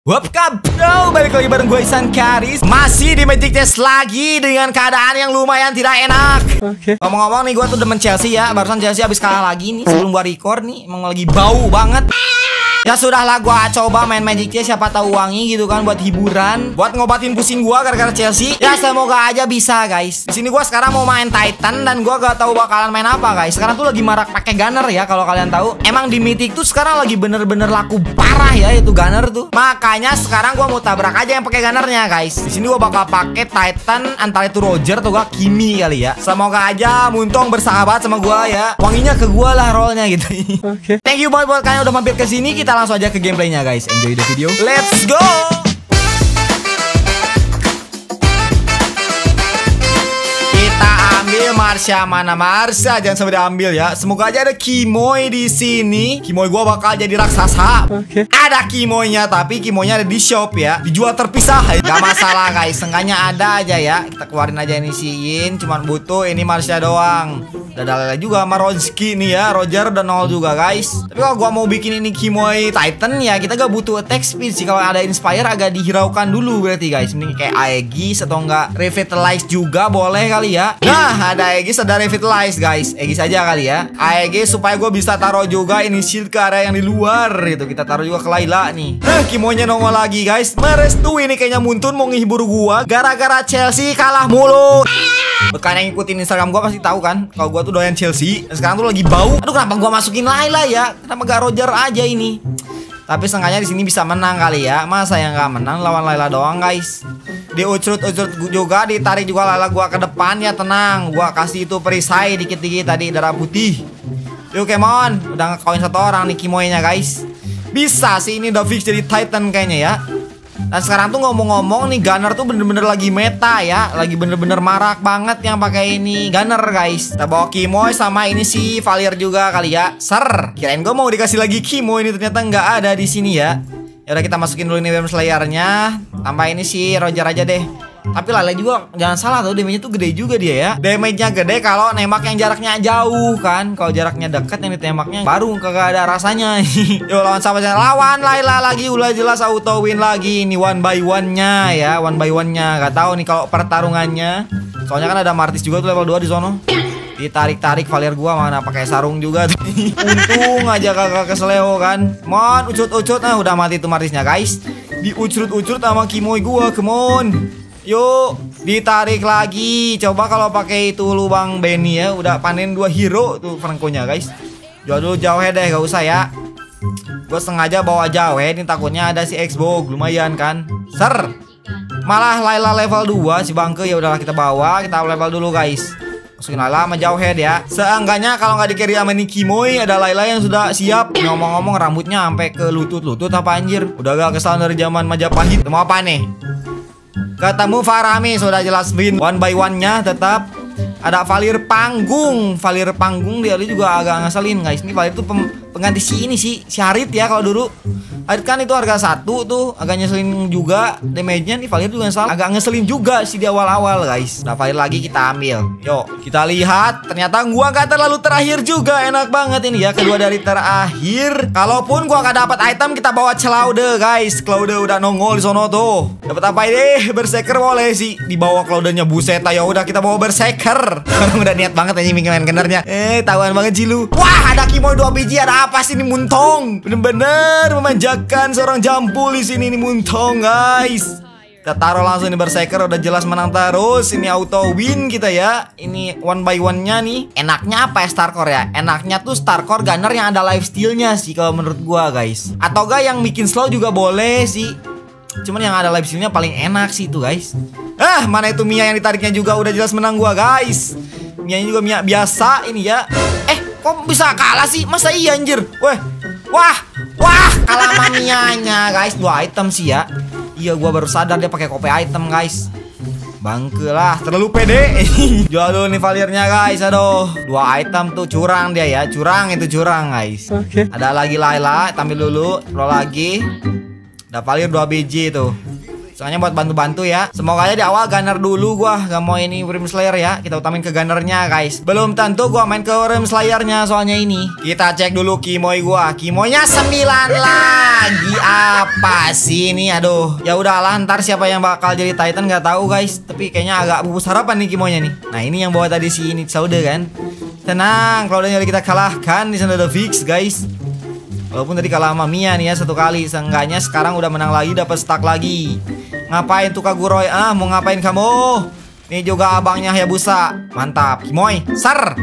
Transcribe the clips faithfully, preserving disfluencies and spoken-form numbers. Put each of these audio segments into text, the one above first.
Wapkap bro, balik lagi bareng gue Ihsan Karis. Masih di Magic Chess lagi dengan keadaan yang lumayan tidak enak. Oke. Okay. Ngomong-ngomong nih, gue tuh demen Chelsea ya. Barusan Chelsea habis kalah lagi nih. Sebelum gue record nih, emang lagi bau banget. Ya sudahlah, gue coba main Magic Chess, siapa tahu wangi gitu kan, buat hiburan, buat ngobatin pusing gue gara-gara Chelsea. Ya semoga aja bisa guys. Di sini gue sekarang mau main Titan dan gue gak tahu bakalan main apa guys. Sekarang tuh lagi marak pakai Gunner ya, kalau kalian tahu. Emang di Mythic tuh sekarang lagi bener-bener laku parah ya itu Gunner tuh. Makanya sekarang gue mau tabrak aja yang pakai Gunnernya guys. Di sini gue bakal pakai Titan, antara itu Roger atau gak Kimi kali ya. Semoga aja Muntong bersahabat sama gue ya. Wanginya ke gue lah rollnya gitu. Oke. Okay. Thank you buat buat kalian udah mampir ke sini. Kita langsung aja ke gameplaynya guys. Enjoy the video. Let's go. Kita ambil Marsha, mana Marsha? Jangan sampai diambil ya. Semoga aja ada Kimoy di sini. Kimoy gua bakal jadi raksasa. Oke. Okay. Ada Kimoynya, tapi Kimoynya ada di shop ya. Dijual terpisah. Gak masalah guys. Sengganya ada aja ya. Kita keluarin aja ini si Yin. Cuman butuh ini Marsha doang. Udah ada juga sama Ronski nih ya. Roger udah nol juga guys. Tapi kalau gua mau bikin ini Kimoy Titan ya, kita gak butuh attack speed sih. Kalau ada Inspire agak dihiraukan dulu berarti guys. Mending kayak Aegis atau enggak Revitalize juga boleh kali ya. Nah ada Aegis, ada Revitalize guys. Aegis aja kali ya. Aegis supaya gue bisa taruh juga ini shield ke area yang di luar gitu. Kita taruh juga ke Layla nih. Nah Kimoynya nongol lagi guys. Merestui ini kayaknya Muntun mau ngehibur gua gara-gara Chelsea kalah mulu. Bukan yang ngikutin Instagram gue pasti tahu kan kalau gue tuh doyan Chelsea. Dan sekarang tuh lagi bau. Aduh kenapa gue masukin Layla ya? Kenapa gak Roger aja ini? Tapi sengaja di sini bisa menang kali ya. Masa yang gak menang lawan Layla doang guys. Diucrut-ucrut juga, ditarik juga Layla gue ke depan ya. Tenang, gue kasih itu perisai dikit-dikit tadi, darah putih. Yuk come on. Udah ngekawin satu orang nih Kimoynya guys. Bisa sih ini udah fix jadi Titan kayaknya ya. Dan sekarang tuh ngomong-ngomong nih Gunner tuh bener-bener lagi meta ya. Lagi bener-bener marak banget yang pakai ini Gunner guys. Kita bawa Kimoy sama ini si Valier juga kali ya. Ser. Kirain gue mau dikasih lagi Kimoy, ini ternyata nggak ada di sini ya. Ya udah kita masukin dulu ini Wem Slayernya. Tambah ini si Roger aja deh. Tapi Layla juga jangan salah tuh, damage-nya tuh gede juga dia ya. Damage-nya gede kalau nembak yang jaraknya jauh kan. Kalau jaraknya dekat yang ditembaknya baru kagak ada rasanya. Yuk lawan siapa aja? Lawan Layla lagi, udah jelas auto win lagi. Ini one by one-nya ya, one by one-nya. Gak tahu nih kalau pertarungannya. Soalnya kan ada Martis juga tuh level dua di sono. Ditarik-tarik Valier gua mana pakai sarung juga. Untung aja kagak kesleo kan. Mon, ucut-ucut. Nah, udah mati tuh Martisnya guys. Diucrut-ucrut sama Kimoy gua, come on. Yuk, ditarik lagi. Coba kalau pakai itu lubang Benny ya, udah panen dua hero tuh Franco-nya guys. Jual dulu jauh deh, gak usah ya. Gue sengaja bawa jauh, ini takutnya ada si Xbox, lumayan kan. Ser. Malah Layla level dua si bangke, ya udahlah kita bawa, kita level dulu guys. Masukin Layla sama jauh head ya. Seenggaknya kalau nggak di-carry sama Nicky Moy, ada Layla yang sudah siap. Ngomong-ngomong rambutnya sampai ke lutut-lutut apa anjir. Udah gak kesal dari zaman Majapahit. Mau apa nih? Ketemu Farami, sudah jelas win. One by one-nya tetap. Ada Valier panggung. Valier panggung dia juga agak ngeselin guys. Ini Valier tuh pengganti si ini sih, si Harit ya kalau dulu. Harit kan itu harga satu tuh, agak ngeselin juga. Damage-nya nih Valier juga ngeselin. Agak ngeselin juga sih di awal-awal guys. Nah Valier lagi kita ambil. Yuk kita lihat. Ternyata gua gak terlalu terakhir juga. Enak banget ini ya, kedua dari terakhir. Kalaupun gua gak dapat item, kita bawa Claude guys. Claude udah nongol di sono tuh. Dapat apa ini? Berserker boleh sih. Dibawa Claude-nya, buset. Ya udah kita bawa Berserker. Orang udah niat banget aja main Gunner-nya. Eh tahuan banget sih lu. Wah ada Kimoy dua biji. Ada apa sih ini Muntong? Bener-bener memanjakan seorang jambul di sini nih Muntong guys. Kita taruh langsung ini Berserker, udah jelas menang terus. Ini auto win kita ya. Ini one by one-nya nih. Enaknya apa ya Starcore ya? Enaknya tuh Starcore Gunner yang ada lifesteal-nya sih kalau menurut gua guys. Atau gak yang bikin slow juga boleh sih. Cuman yang ada lifesteal-nya paling enak sih itu guys. Ah mana itu Mia yang ditariknya juga udah jelas menang gua guys. Mia juga Mia biasa ini ya. Eh kok bisa kalah sih? Masa iya anjir? Weh. Wah, wah, kalah sama Mia-nya guys. Dua item sih ya. Iya, gua baru sadar dia pakai kopi item guys. Bangke lah, terlalu pede. Jual dulu nih Valiernya guys. Aduh, dua item tuh curang dia ya. Curang itu curang guys. Oke. Okay. Ada lagi Layla, tampil dulu. Roll lagi. Ada Valier dua biji tuh. Soalnya buat bantu-bantu ya. Semoga aja di awal gunner dulu gua. Gak mau ini Worm Slayer ya. Kita utamain ke gunnernya guys. Belum tentu gua main ke Worm Slayernya soalnya ini. Kita cek dulu Kimoy gua. Kimoynya sembilan lagi. Apa sih ini? Aduh. Ya udahlah, ntar siapa yang bakal jadi Titan gak tahu guys. Tapi kayaknya agak pupus harapan nih Kimoynya nih. Nah ini yang bawa tadi si ini Saude kan. Tenang, kalau udah kita kalahkan di sana ada fix guys. Walaupun tadi kalah sama Mia nih ya satu kali. Seenggaknya sekarang udah menang lagi, dapat stack lagi. Ngapain tuh Kaguroi? Ah, mau ngapain kamu? Nih juga abangnya Hayabusa. Mantap. Kimoy, ser.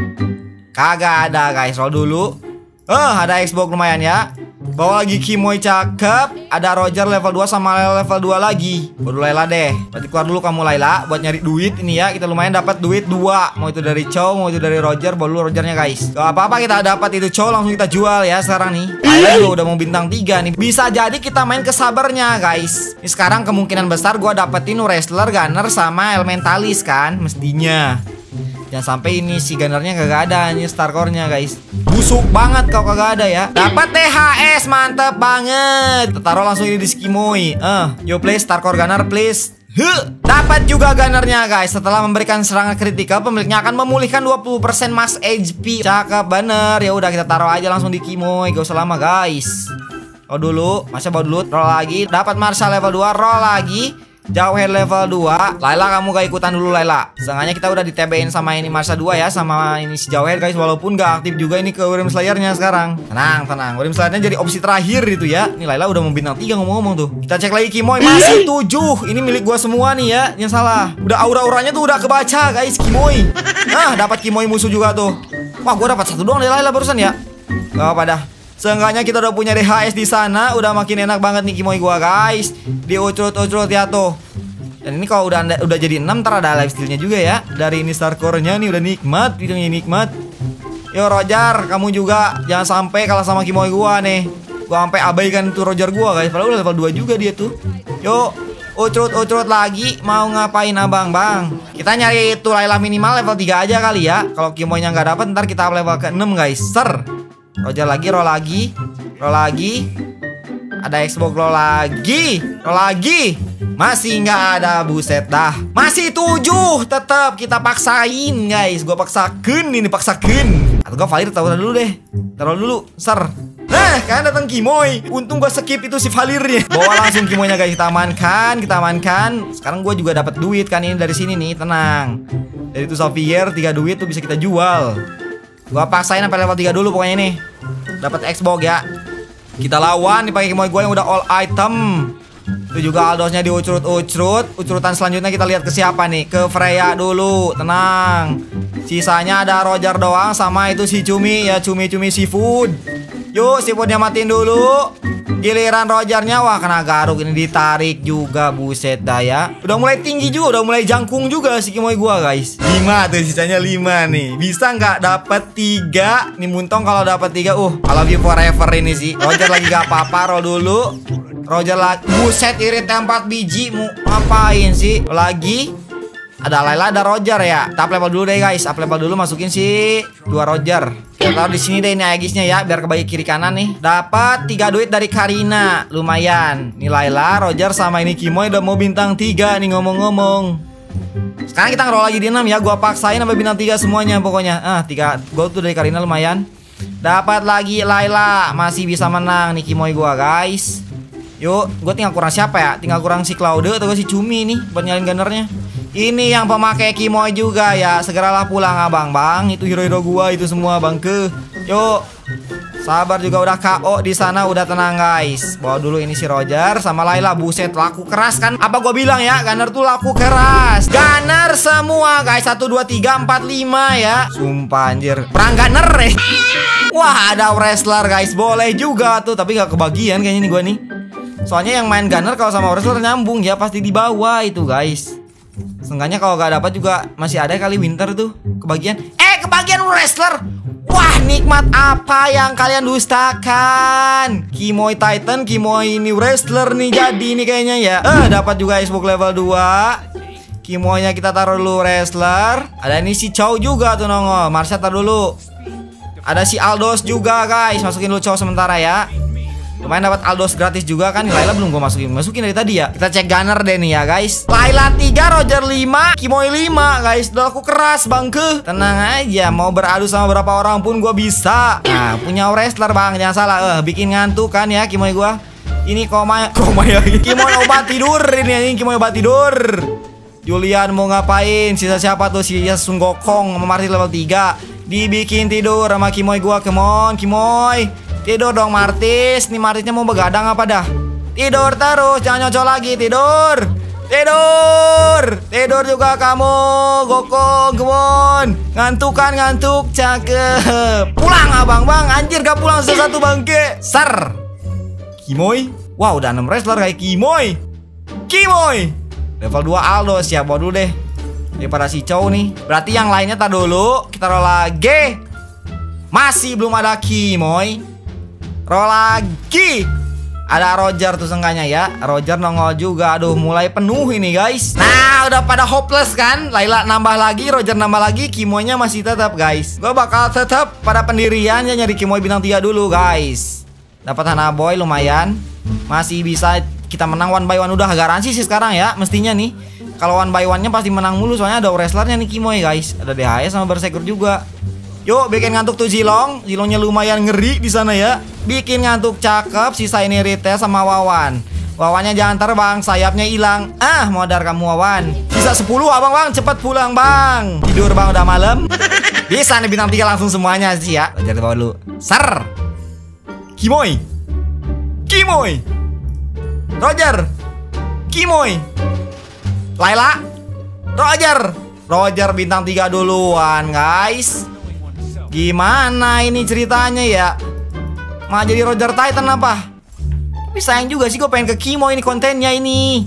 Kagak ada guys. Roll dulu. Eh, uh, ada Xbox lumayan ya. Bawa lagi Kimoy cakep. Ada Roger level dua sama Layla level dua lagi. Baru Layla deh. Berarti keluar dulu kamu Layla buat nyari duit ini ya. Kita lumayan dapat duit dua. Mau itu dari Chow, mau itu dari Roger. Bawa dulu Rogernya guys. Gak apa-apa kita dapat itu Chow langsung kita jual ya sekarang nih. Layla juga udah mau bintang tiga nih. Bisa jadi kita main ke sabarnya guys. Ini sekarang kemungkinan besar gua dapetin wrestler, gunner sama elementalis kan mestinya. Jangan sampai ini si gunnernya kagak ada. Ini starcore-nya guys. Busuk banget kau kagak ada ya. Dapat T H S, mantep banget. Taruh langsung ini di Kimoy. Eh, uh, yo please starcore gunner please. Huh. Dapat juga gunnernya guys. Setelah memberikan serangan kritikal, pemiliknya akan memulihkan dua puluh persen max H P. Cakep bener. Ya udah kita taruh aja langsung di Kimoy. Gak usah lama guys. Oh dulu, masa bawa dulu. Roll lagi. Dapat Marsha level dua. Roll lagi. Jauhead level dua. Layla kamu gak ikutan dulu Layla. Setengahnya kita udah di T B-in sama ini Marsha dua ya. Sama ini si Jauhead guys. Walaupun gak aktif juga ini ke Worm Slayernya sekarang. Tenang, tenang. Worm Slayernya jadi opsi terakhir itu ya. Ini Layla udah mau bintang tiga ngomong-ngomong tuh. Kita cek lagi Kimoy. Masih tujuh. Ini milik gua semua nih ya. Yang salah. Udah aura-auranya tuh udah kebaca guys Kimoy. Nah dapat Kimoy musuh juga tuh. Wah gua dapat satu doang dari Layla barusan ya. Gak apa-apa dah. Seenggaknya kita udah punya D H S di sana, udah makin enak banget nih Kimoy gua guys. Diucrut-ucrut ya tuh. Dan ini kalau udah udah jadi enam ntar ada lifesteal-nya juga ya. Dari ini starcore-nya nih udah nikmat, videonya nikmat. Yo Roger, kamu juga jangan sampai kalah sama Kimoy gua nih. Gua sampai abaikan tuh Roger gua guys. Padahal udah level dua juga dia tuh. Yo, ucrut-ucrut lagi. Mau ngapain abang bang? Kita nyari itu Layla minimal level tiga aja kali ya. Kalau Kimoy-nya nggak dapet ntar kita up level ke enam guys. Ser. Roger lagi, roll lagi, roll lagi. Ada Xbox, roll lagi, roll lagi. Masih nggak ada, buset dah. Masih tujuh, tetap kita paksain guys. Gua paksakan ini, paksakan. Atau gua Valir taruh dulu deh. Taruh dulu, ser. Nah, kan datang Kimoy. Untung gua skip itu si Valirnya. Bawa langsung Kimoynya guys, kita amankan, kita amankan. Sekarang gua juga dapat duit kan ini dari sini nih, tenang. Dari itu Xavier, tiga duit tuh bisa kita jual. Gua paksain sampai level tiga dulu pokoknya nih. Dapat Xbox ya. Kita lawan dipakai Kimoy gua yang udah all item. Itu juga Aldosnya diucrut-ucrut. Ucrutan selanjutnya kita lihat ke siapa nih. Ke Freya dulu. Tenang. Sisanya ada Roger doang sama itu si Cumi ya, cumi-cumi seafood. Yuk seafoodnya matiin dulu. Giliran Rogernya, wah kena garuk ini ditarik juga, buset dah ya. Udah mulai tinggi juga, udah mulai jangkung juga si Kimoy gua guys. lima tuh sisanya lima nih. Bisa nggak dapat tiga? Nih Muntong kalau dapat tiga, uh, I love you forever ini sih. Roger lagi gak apa-apa, roll dulu. Roger lagi, buset iritnya empat biji. Mau ngapain sih? Lagi ada Layla, ada Roger ya. Kita up level dulu deh guys. Up level dulu, masukin si dua Roger. Kita taruh di sini deh ini Aegisnya ya, biar kebagi kiri kanan nih. Dapat tiga duit dari Karina, lumayan. Ini Layla, Roger sama ini Kimoy udah mau bintang tiga nih ngomong-ngomong. Sekarang kita ngeroll lagi di enam ya. Gua paksain sampai bintang tiga semuanya pokoknya. Ah, tiga gold tuh dari Karina lumayan. Dapat lagi Layla, masih bisa menang nih Kimoy gua guys. Yuk, gue tinggal kurang siapa ya? Tinggal kurang si Claude atau si Cumi nih buat nyalin gunnernya. Ini yang pemakai Kimoy juga ya. Segeralah pulang abang bang. Itu hero-hero gua itu semua bangke. Yuk. Sabar juga udah K O di sana, udah tenang guys. Bawa dulu ini si Roger sama Layla. Buset, laku keras kan? Apa gua bilang ya? Gunner tuh laku keras. Gunner semua guys. satu dua tiga empat lima ya. Sumpah anjir. Perang gunner eh. Wah, ada wrestler guys. Boleh juga tuh, tapi gak kebagian kayaknya nih gua nih. Soalnya yang main gunner kalau sama wrestler nyambung ya, pasti di bawah itu guys. Seenggaknya kalau gak dapat juga masih ada kali winter tuh kebagian. Eh kebagian wrestler. Wah nikmat apa yang kalian dustakan. Kimoy Titan, Kimoy ini wrestler nih jadi nih kayaknya ya. Eh dapat juga Xbox level dua. Kimoynya kita taruh dulu wrestler. Ada ini si Chow juga tuh nongol. Marsha taruh dulu. Ada si Aldos juga guys. Masukin dulu Chow sementara ya. Lumayan dapat Aldos gratis juga kan. Layla belum gue masukin. Masukin dari tadi ya. Kita cek gunner deh nih ya guys. Layla tiga, Roger lima, Kimoy lima guys. Udah aku keras bangke. Tenang aja, mau beradu sama berapa orang pun gue bisa. Nah punya wrestler bang, jangan salah. Eh bikin ngantuk kan ya Kimoy gue. Ini koma koma ya. Kimoy obat tidur ini. Ini Kimoy obat tidur. Julian mau ngapain? Sisa siapa tuh? Sisa Sun Gokong sama Martis level tiga. Dibikin tidur sama Kimoy gua. Come on Kimoy. Tidur dong Martis. Nih Martisnya mau begadang apa dah? Tidur terus, jangan nyocok lagi. Tidur. Tidur. Tidur juga kamu Gokong, come on. Ngantuk kan, ngantuk. Cakep. Pulang abang bang. Anjir gak pulang satu bangke. Ser. Kimoy. Wow udah enam wrestler kayak Kimoy. Kimoy level dua Aldo. Siap bawa dulu deh daripada si Chow nih. Berarti yang lainnya tak dulu. Kita roll lagi. Masih belum ada Kimoy. Roll lagi. Ada Roger tuh seenggaknya ya. Roger nongol juga. Aduh mulai penuh ini guys. Nah udah pada hopeless kan. Layla nambah lagi, Roger nambah lagi. Kimoynya masih tetap guys. Gue bakal tetap pada pendirian ya, nyari Kimoy bintang tiga dulu guys. Dapat Hanaboy lumayan. Masih bisa kita menang one by one. Udah garansi sih sekarang ya. Mestinya nih kalau one by one-nya pasti menang mulu. Soalnya ada wrestlernya nih Kimoy guys. Ada D H S sama Berserker juga. Yuk bikin ngantuk tuh Zilong. Zilongnya lumayan ngeri di sana ya. Bikin ngantuk cakep. Sisa ini Rite sama Wawan. Wawannya jangan terbang, sayapnya hilang. Ah modar kamu Wawan. Sisa sepuluh abang bang, cepet pulang bang. Tidur bang udah malam. Bisa nih bintang tiga langsung semuanya sih ya. Roger bawa dulu. Ser. Kimoy. Kimoy. Roger. Kimoy. Layla. Roger. Roger bintang tiga duluan guys. Gimana ini ceritanya ya? Mau jadi Roger Titan apa? Tapi sayang juga sih gue pengen ke Kimoy ini kontennya ini.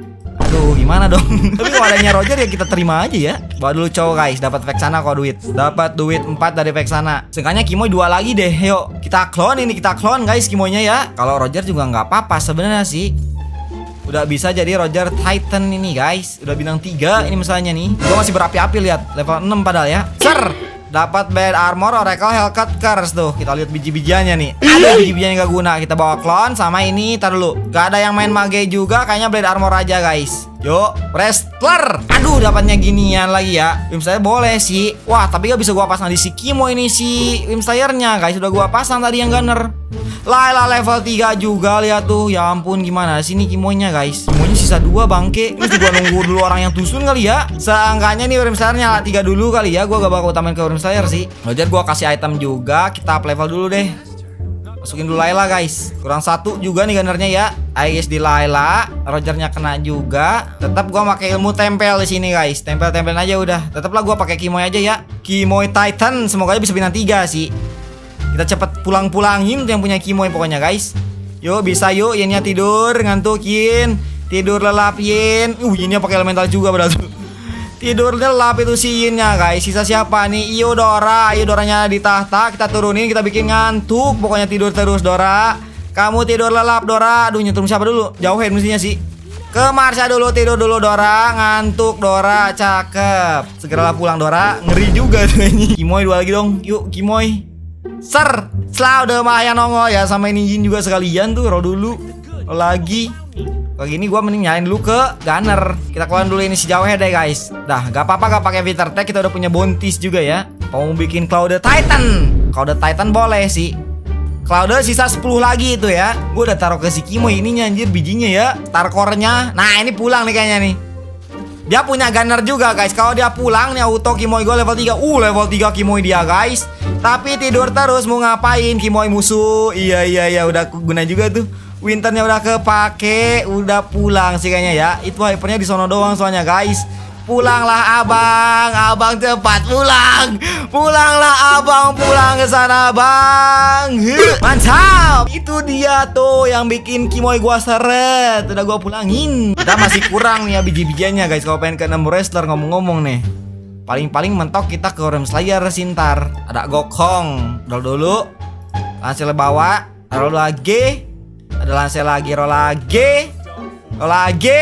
Aduh gimana dong. Tapi kalau adanya Roger ya kita terima aja ya. Bawa dulu cowok guys. Dapat Vexana kok duit. Dapat duit empat dari Vexana. Seenggaknya Kimoy dua lagi deh. Yuk kita clone ini. Kita clone guys Kimoynya ya. Kalau Roger juga nggak apa-apa sebenarnya sih. Udah bisa jadi Roger Titan ini guys. Udah bintang tiga ini misalnya nih. Gue masih berapi-api lihat. Level enam padahal ya. Ser. Dapat bed armor, Oracle, Hellcat, Curse tuh. Kita lihat biji-bijiannya nih. Ada biji-bijiannya gak guna. Kita bawa clone sama ini. Tar dulu. Gak ada yang main mage juga. Kayaknya blade armor aja guys. Yuk, wrestler. Aduh, dapatnya ginian lagi ya. Wim Slayer boleh sih. Wah, tapi gak bisa gua pasang di si Kimoy ini si Wim Slayernya guys. Udah gua pasang tadi yang gunner. Layla level tiga juga lihat tuh. Ya ampun gimana sini Kimoynya guys. Kimoynya sisa dua bangke. Mesti gua nunggu dulu orang yang tusun kali ya. Seenggaknya nih Wim Slayernya tiga dulu kali ya. Gua gak bakal utamain ke Wim Slayer sih. Roger gua kasih item juga. Kita up level dulu deh. Masukin dulu Layla guys. Kurang satu juga nih gunnernya ya. I S di Layla. Rogernya kena juga. Tetap gua pakai ilmu tempel di sini guys. Tempel-tempelin aja udah. Tetaplah gua pakai Kimoy aja ya. Kimoy Titan semoga aja bisa bintang tiga sih. Kita cepet pulang-pulangin tuh yang punya Kimoy pokoknya guys. Yuk bisa yuk. Yinnya tidur ngantukin. Tidur lelap Yin. Uh Yinnya pakai elemental juga berarti. Tidur lelap itu si Yinnya guys. Sisa siapa nih? Iodora. Iodoranya di tahta. Kita turunin. Kita bikin ngantuk. Pokoknya tidur terus Dora. Kamu tidur lelap Dora. Aduh nyetum siapa dulu? Jauhin mestinya sih. Ke Marsha dulu. Tidur dulu Dora. Ngantuk Dora. Cakep. Segeralah pulang Dora. Ngeri juga tuh ini. Kimoy dua lagi dong. Yuk Kimoy. Ser. Setelah udah Maya nongol ya. Sama ini Yin juga sekalian tuh. Roll dulu. Roll lagi. Kalau gini gue mending nyalain dulu ke gunner. Kita keluarin dulu ini si Jawhead deh guys. Dah gak apa-apa gak pakai Viter Tech. Kita udah punya Bontis juga ya. Mau bikin Cloud Titan. Cloud Titan boleh sih. Cloud sisa sepuluh lagi itu ya. Gue udah taruh ke si Kimoy ininya anjir bijinya ya. Starcore-nya. Nah ini pulang nih kayaknya nih. Dia punya gunner juga guys. Kalau dia pulang nih auto Kimoy gue level tiga. Uh level tiga Kimoy dia guys. Tapi tidur terus mau ngapain Kimoy musuh. Iya iya iya udah guna juga tuh. Winternya udah kepake. Udah pulang sih kayaknya ya. Itu hypernya di sono doang soalnya guys. Pulanglah abang. Abang cepat pulang. Pulanglah abang. Pulang ke sana bang. Mantap. Itu dia tuh yang bikin Kimoy gua seret. Udah gua pulangin. Kita masih kurang nih ya biji-bijiannya guys. Kalau pengen ke enam wrestler ngomong-ngomong nih. Paling-paling mentok kita ke Wim Slayer Sintar. Ada Gokong. Roll dulu. Lansel bawa. Roll lagi. Ada Lansel lagi. Roll lagi. Roll lagi.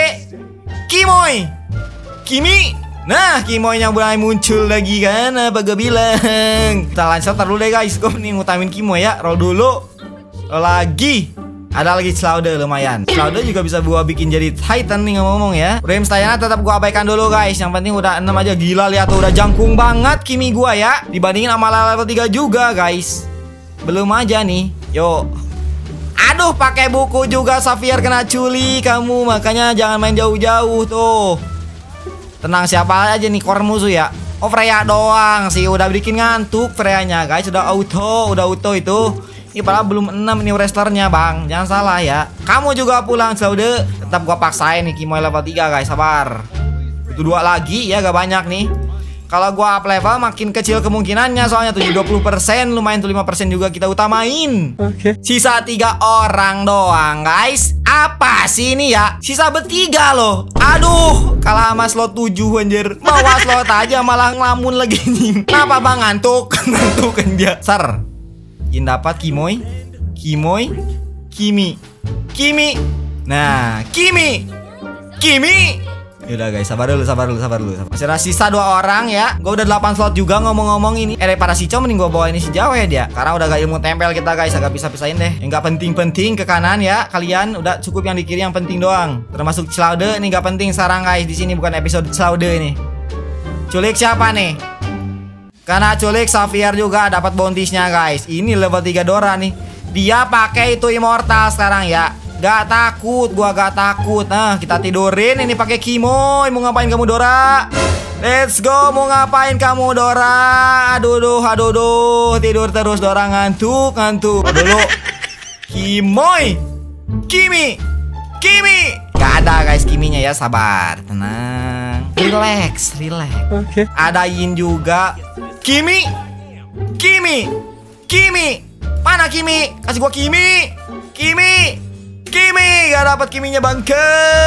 Kimoy. Kimi. Nah Kimoy yang mulai muncul lagi kan. Apa gue bilang. Kita Lansel tar dulu deh guys. Gue nih ngutamin Kimoy ya. Roll dulu. Roll lagi. Ada lagi Slaughter lumayan. Slaughter juga bisa gua bikin jadi Titan nih ngomong ya. Rammstein tetap gua abaikan dulu guys. Yang penting udah enam aja. Gila lihat tuh udah jangkung banget Kimi gua ya. Dibandingin sama level tiga juga guys. Belum aja nih. Yuk. Aduh pakai buku juga Xavier kena culi kamu. Makanya jangan main jauh-jauh tuh. Tenang siapa aja nih core musuh ya. Oh Freya doang sih. Udah bikin ngantuk Freya-nya guys. Udah auto. Udah auto itu. Ini padahal belum enam ini wrestlernya bang. Jangan salah ya. Kamu juga pulang Slaughter. Tetap gua paksain nih Kimoy level tiga guys. Sabar. Itu dua lagi ya gak banyak nih. Kalau gua up level makin kecil kemungkinannya. Soalnya tujuh dua puluh persen. Lumayan tuh lima persen juga kita utamain. Oke okay. Sisa tiga orang doang guys. Apa sih ini ya. Sisa bertiga loh. Aduh. Kalah sama slot tujuh anjir. Bawa slot aja malah ngelamun lagi nih. Kenapa bang ngantuk. Ngantuk kan dia. Ser dapat Kimoy, Kimoy, Kimi, Kimi. Nah, Kimi, Kimi. Yaudah guys, sabar dulu, sabar dulu, sabar dulu. Masih ada sisa dua orang ya. Gue udah delapan slot juga ngomong-ngomong ini. Eh, para si Chow mending gue bawa ini si Jawa ya dia. Karena udah gak ilmu tempel kita guys, agak bisa pisahin deh. Yang gak penting-penting ke kanan ya. Kalian udah cukup yang di kiri yang penting doang. Termasuk Slaughter ini gak penting sekarang guys. Di sini bukan episode Slaughter ini. Culik siapa nih? Karena culik Xavier juga dapat bounties-nya guys. Ini level tiga Dora nih. Dia pakai itu immortal sekarang ya. Gak takut, gua gak takut. Nah, kita tidurin ini pakai Kimoy. Mau ngapain kamu Dora? Let's go, mau ngapain kamu Dora? Aduh duh, aduh duh. Tidur terus Dora ngantuk, ngantuk. Aduh dulu. Kimoy. Kimi. Kimi. Gak ada guys Kiminya ya, sabar. Tenang. Relax, relax. Oke. Okay. Ada Yin juga. Kimi, Kimi, Kimi, mana Kimi? Kasih gua Kimi, Kimi, Kimi. Gak dapet Kiminya bangke.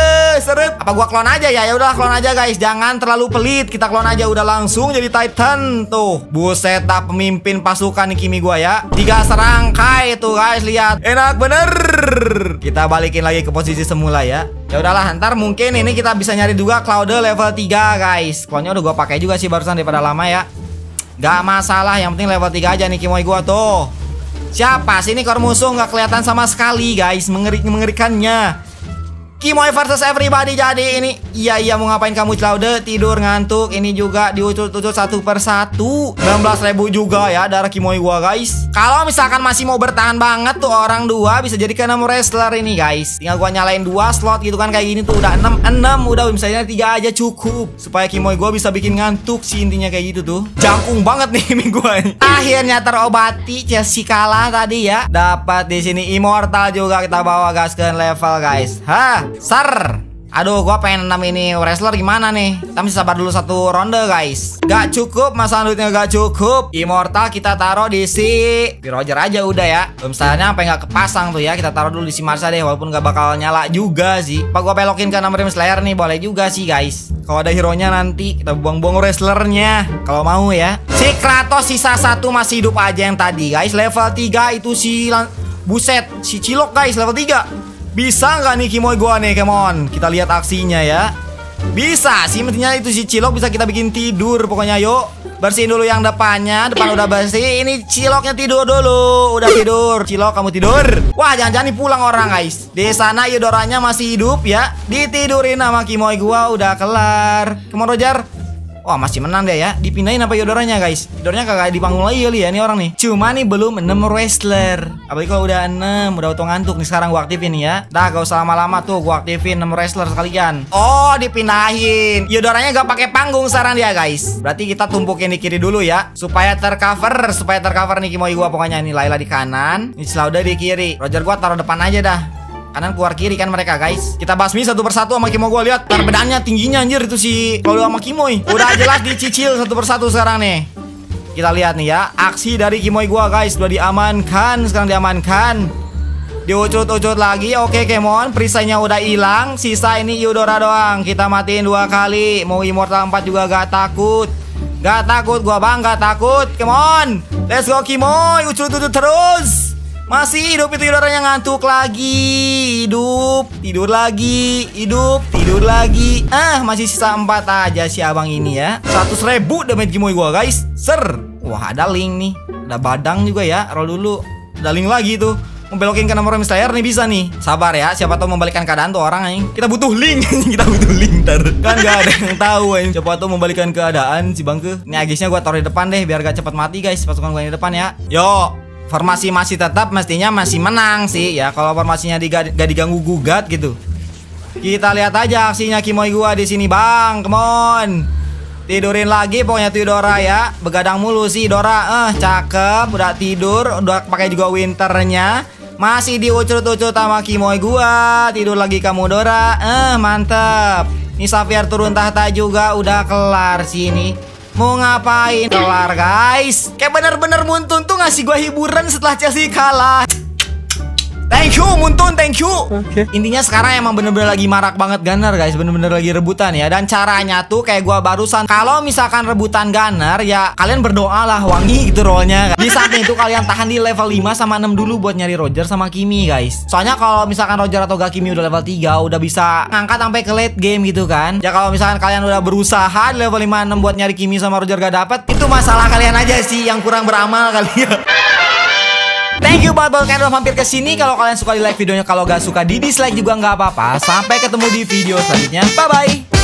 Seret. Apa gua klon aja ya? Ya udah klon aja guys. Jangan terlalu pelit. Kita klon aja udah langsung jadi Titan tuh. Buset, tak pemimpin pasukan nih Kimi gua ya. Tiga serangkai tuh guys, lihat. Enak bener. Kita balikin lagi ke posisi semula ya. Ya udahlah, ntar mungkin ini kita bisa nyari juga Cloud level tiga guys. Klonnya udah gua pakai juga sih barusan daripada lama ya. Gak masalah, yang penting level tiga aja nih Kimoy gua tuh. Siapa sih ini core musuh? Gak kelihatan sama sekali guys. Mengeri mengerikannya. Kimoy versus everybody jadi ini. Iya iya mau ngapain kamu Slaughter? Tidur ngantuk. Ini juga diucut-ucut satu per satu. enam belas ribu juga ya darah Kimoy gua guys. Kalau misalkan masih mau bertahan banget tuh orang dua bisa jadi ke enam wrestler ini guys. Tinggal gua nyalain dua slot gitu kan kayak gini tuh udah enam enam. Udah misalnya tiga aja cukup. Supaya Kimoy gua bisa bikin ngantuk sih intinya kayak gitu tuh. Jangkung banget nih Kimi gua ini. Akhirnya terobati Chelsea kalah tadi ya. Dapat di sini immortal juga kita bawa gas ke level guys. Hah. Ser. Aduh gua pengen enam ini wrestler gimana nih. Kita mesti sabar dulu satu ronde guys. Gak cukup, masa duitnya gak cukup. Immortal kita taruh di si Roger aja udah ya. Belum stylenya sampai gak kepasang tuh ya. Kita taruh dulu di si Marsha deh. Walaupun gak bakal nyala juga sih. Apa gua belokin ke enam Rim Slayer nih? Boleh juga sih guys. Kalau ada hero nya nanti kita buang-buang wrestlernya. Kalau mau ya. Si Kratos sisa satu masih hidup aja yang tadi guys. Level tiga itu si buset. Si Cilok guys level tiga. Bisa nggak nih Kimoy gua nih? Come on, kita lihat aksinya ya. Bisa sih, mestinya itu si Cilok bisa kita bikin tidur. Pokoknya yuk, bersihin dulu yang depannya. Depan udah bersih, ini Ciloknya tidur dulu. Udah tidur, Cilok kamu tidur. Wah jangan-jangan nih pulang orang guys. Di sana Eudoranya masih hidup ya. Ditidurin sama Kimoy gua udah kelar. Come on Roger. Wah masih menang deh ya. Dipindahin apa Eudoranya guys. Eudoranya kagak di panggung lagi kali ya nih orang nih. Cuma nih belum enam wrestler. Apalagi kalau udah enam, udah auto ngantuk nih sekarang gua aktifin ya. Dah gak usah lama-lama tuh gua aktifin enam wrestler sekalian. Oh dipindahin. Eudoranya gak pakai panggung sekarang dia guys. Berarti kita tumpukin di kiri dulu ya. Supaya tercover, supaya tercover nih Kimoy gua pokoknya. Nih Layla di kanan, nih Slaughter di kiri. Roger gua taruh depan aja dah. Kanan keluar kiri kan mereka guys. Kita basmi satu persatu sama Kimoy gua. Lihat perbedaannya tingginya anjir itu si kalau sama Kimoy. Udah jelas dicicil satu persatu sekarang nih. Kita lihat nih ya. Aksi dari Kimoy gua guys. Udah diamankan. Sekarang diamankan. Diucut-ucut lagi. Oke Kemon. Perisainya udah hilang. Sisa ini Eudora doang. Kita matiin dua kali. Mau immortal empat juga gak takut. Gak takut gua bang. Gak takut. Kemon. Let's go Kimoy. Ucut-ucut terus. Masih hidup itu Eudoranya ngantuk lagi. Hidup. Tidur lagi. Hidup. Tidur lagi. Ah masih sisa empat aja si abang ini ya. Seratus ribu damage Kimoy gua guys. Ser. Wah ada link nih. Ada badang juga ya. Roll dulu. Ada link lagi tuh. Membelokin ke nomor Slayer nih bisa nih. Sabar ya, siapa tahu membalikkan keadaan tuh orang anjing. Kita butuh link. Kita butuh link ntar. Kan gak ada yang tahu anjing. Siapa tahu membalikkan keadaan si Bangke. Ini Aegisnya gua taruh di depan deh biar gak cepat mati guys. Pasukan gua di depan ya. Yo, formasi masih tetap mestinya masih menang sih ya. Kalau formasinya diga gak diganggu gugat gitu. Kita lihat aja aksinya Kimoy gua di sini, Bang. Come on. Tidurin lagi pokoknya tuh Dora ya. Begadang mulu sih Dora. Eh, cakep, udah tidur, udah pakai juga winternya. Masih diucut-ucut sama Kimoy gua. Tidur lagi kamu Dora. Eh, mantep. Ini Xavier turun tahta juga. Udah kelar sini. Mau ngapain? Kelar guys. Kayak bener-bener Muntun tuh ngasih gua hiburan setelah Chelsea kalah. Thank you Muntun, thank you. Oke. Okay. Intinya sekarang emang bener-bener lagi marak banget Gunner guys. Bener-bener lagi rebutan ya. Dan caranya tuh kayak gua barusan. Kalau misalkan rebutan Gunner ya kalian berdoa lah wangi gitu rollnya. Di samping itu kalian tahan di level lima sama enam dulu buat nyari Roger sama Kimi guys. Soalnya kalau misalkan Roger atau gak Kimi udah level tiga udah bisa ngangkat sampai ke late game gitu kan. Ya kalau misalkan kalian udah berusaha di level lima enam buat nyari Kimi sama Roger gak dapet, itu masalah kalian aja sih yang kurang beramal kali ya. Thank you banget buat kalian udah mampir ke sini. Kalau kalian suka di like videonya, kalau gak suka di dislike juga nggak apa-apa. Sampai ketemu di video selanjutnya. Bye bye.